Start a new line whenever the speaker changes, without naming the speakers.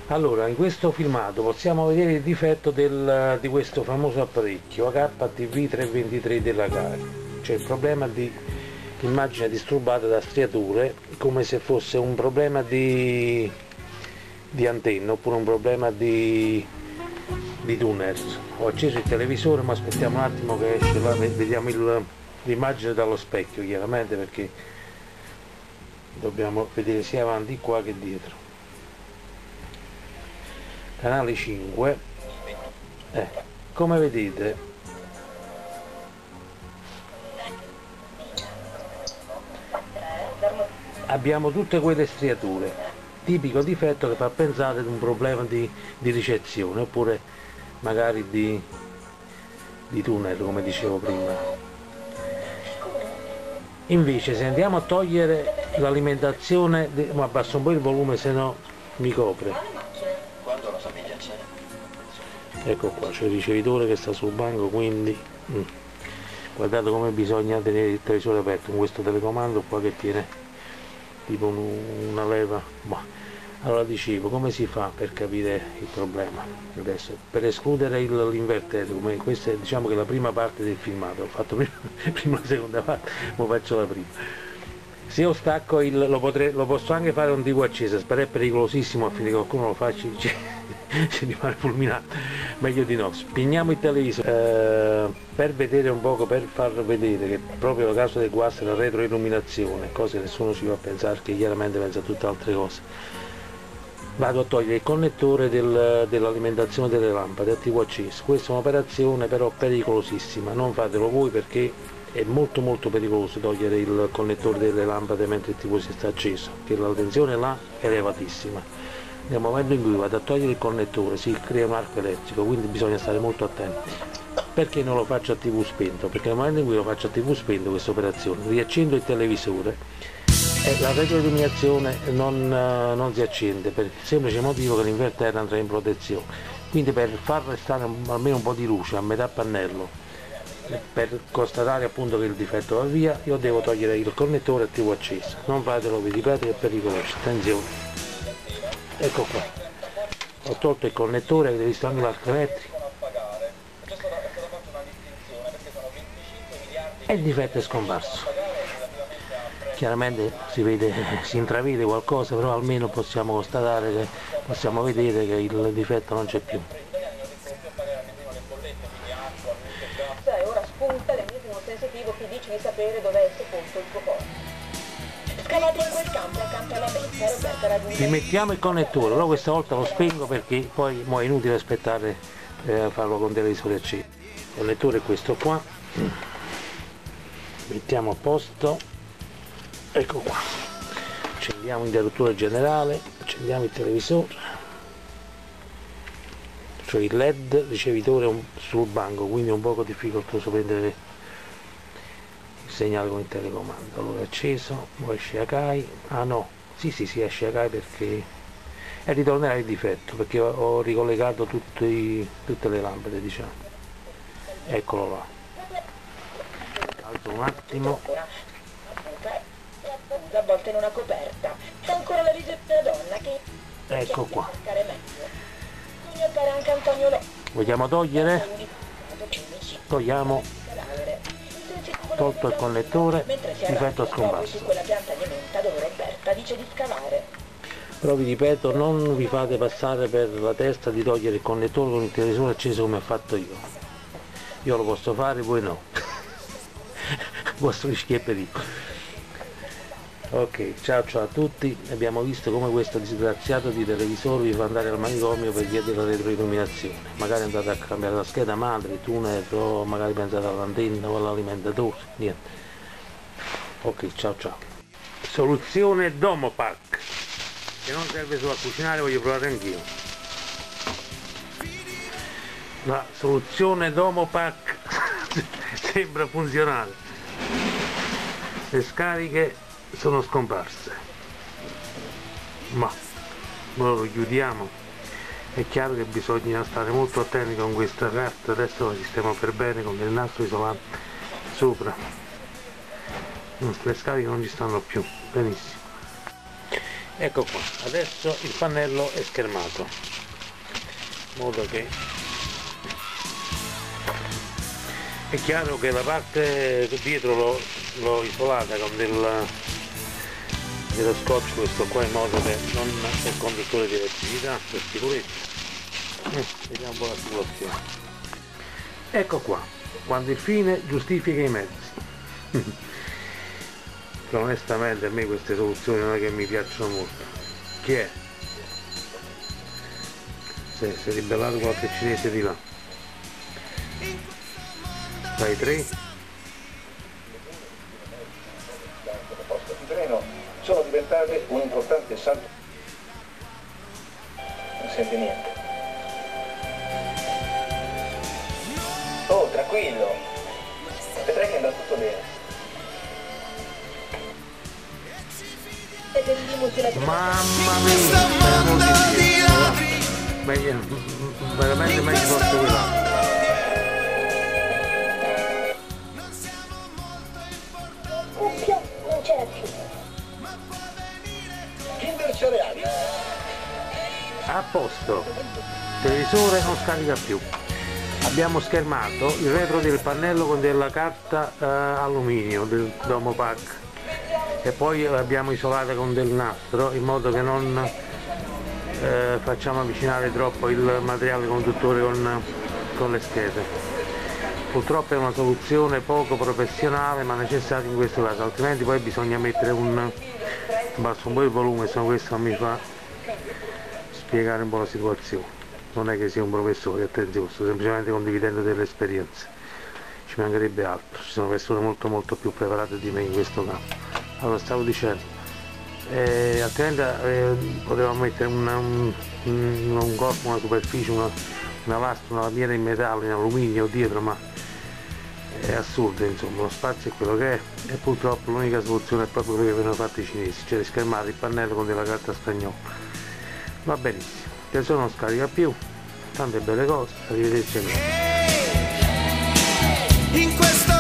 Allora, in questo filmato possiamo vedere il difetto di questo famoso apparecchio HTV 323 della CAI, cioè il problema di immagine disturbata da striature, come se fosse un problema di antenna oppure un problema di tunnel. Ho acceso il televisore, ma aspettiamo un attimo che esce là, vediamo l'immagine dallo specchio, chiaramente, perché dobbiamo vedere sia avanti qua che dietro. Canale 5, come vedete abbiamo tutte quelle striature, tipico difetto che fa pensare ad un problema di ricezione oppure magari di tunnel, come dicevo prima. Invece se andiamo a togliere l'alimentazione, ma abbasso un po' il volume, se no mi copre. Ecco qua, c'è il ricevitore che sta sul banco, quindi guardate come bisogna tenere il televisore aperto con questo telecomando qua che tiene tipo una leva. Allora dicevo, come si fa per capire il problema? Adesso, per escludere l'inverter, come questa è, diciamo che la prima parte del filmato, ho fatto prima la seconda parte, ora faccio la prima. Se io stacco lo posso anche fare con TV accesa, però è pericolosissimo, a fine che qualcuno lo faccia ci rimane fulminato, meglio di no. Spegniamo il televisore per vedere un poco, per far vedere che proprio la causa del guasto è la retroilluminazione, cosa che nessuno ci va a pensare, che chiaramente pensa a tutte altre cose. Vado a togliere il connettore dell'alimentazione delle lampade a TV acceso. Questa è un'operazione però pericolosissima, non fatelo voi perché è molto pericoloso togliere il connettore delle lampade mentre il TV si sta acceso, che la tensione là è elevatissima. Nel momento in cui vado a togliere il connettore si crea un arco elettrico, quindi bisogna stare molto attenti. Perché non lo faccio a TV spento? Perché nel momento in cui lo faccio a TV spento questa operazione, riaccendo il televisore e la retroilluminazione non si accende, per il semplice motivo che l'inverter andrà in protezione. Quindi per far restare almeno un po' di luce a metà pannello, per constatare appunto che il difetto va via, io devo togliere il connettore a TV accesa. Non fatelo, vi ripeto, che è pericoloso. Attenzione, ecco qua, ho tolto il connettore, avete visto anche l'arco elettrico e il difetto è scomparso. Chiaramente si intravede qualcosa, però almeno possiamo constatare, possiamo vedere che il difetto non c'è più.
Ora spunta l'ennesimo sensitivo che dice di sapere dove è sepolto il tuo corpo. Scalate in quel campo accanto alla messa, Roberta raggiunge.
Rimettiamo il connettore, però questa volta lo spengo perché poi è inutile aspettare farlo con televisore acceso. Il connettore è questo qua, mettiamo a posto, ecco qua, accendiamo l'interruttore generale, accendiamo il televisore, cioè il LED ricevitore sul banco, quindi è un poco difficoltoso prendere il segnale con il telecomando. Allora è acceso, poi esce Akai, sì esce Akai perché e ritornerà il difetto, perché ho ricollegato tutte le lampade, diciamo. Eccolo là, alzo un attimo,
a volte in una coperta. C'è ancora la visita della donna che
ecco qua.
Anche Antonio Lo.
Vogliamo togliere? Togliamo, tolto il connettore, difetto scomparso.
Quella pianta di menta dove Roberta dice di scavare.
Però vi ripeto, non vi fate passare per la testa di togliere il connettore con il televisore acceso come ho fatto io. Io lo posso fare, voi no. Il vostro rischio è pericolo. Ok, ciao a tutti, abbiamo visto come questo disgraziato di televisore vi fa andare al manicomio per via della retroilluminazione. Magari andate a cambiare la scheda madre, il tunnel, o magari pensate all'antenna o all'alimentatore, niente. Ok, ciao. Soluzione Domopac, che non serve solo a cucinare, voglio provare anch'io. La soluzione Domopac sembra funzionare. Le scariche sono scomparse, ma ora lo chiudiamo. È chiaro che bisogna stare molto attenti con questa carta, adesso la sistemo per bene con del nastro isolante sopra. Le scariche non ci stanno più, benissimo. Ecco qua, adesso il pannello è schermato, in modo che è chiaro che la parte dietro l'ho isolata con dello scotch, questo qua, in modo che non c'è il conduttore di elettricità, per sicurezza. Vediamo un po' la situazione. Ecco qua, quando il fine giustifica i mezzi. Che onestamente a me queste soluzioni non è che mi piacciono molto. Chi è? Si è ribellato qualche cinese di là. Dai 3.
Sono diventate un importante salto. Non sente niente. Oh, tranquillo. Vedrai che andrà tutto bene.
Mamma mia! Meglio, veramente meglio forse quella.
Non c'era più.
Kinder cereali.
A posto, il televisore non scarica più. Abbiamo schermato il retro del pannello con della carta alluminio del Domopac e poi l'abbiamo isolata con del nastro, in modo che non facciamo avvicinare troppo il materiale conduttore con le schede. Purtroppo è una soluzione poco professionale ma necessaria in questo caso, altrimenti poi bisogna mettere abbasso un po' il volume, se no questo non mi fa spiegare un po' la situazione. Non è che sia un professore, attenzione, sto semplicemente condividendo delle esperienze, ci mancherebbe altro, ci sono persone molto più preparate di me in questo campo. Allora, stavo dicendo, altrimenti potevamo mettere un corpo, una superficie, una lastra, una lamiera in metallo, in alluminio dietro, ma è assurdo, insomma, lo spazio è quello che è e purtroppo l'unica soluzione è proprio quello che vengono fatti i cinesi, cioè schermare il pannello con della carta stagnola. Va benissimo, adesso non scarica più, tante belle cose, arrivederci.
In questo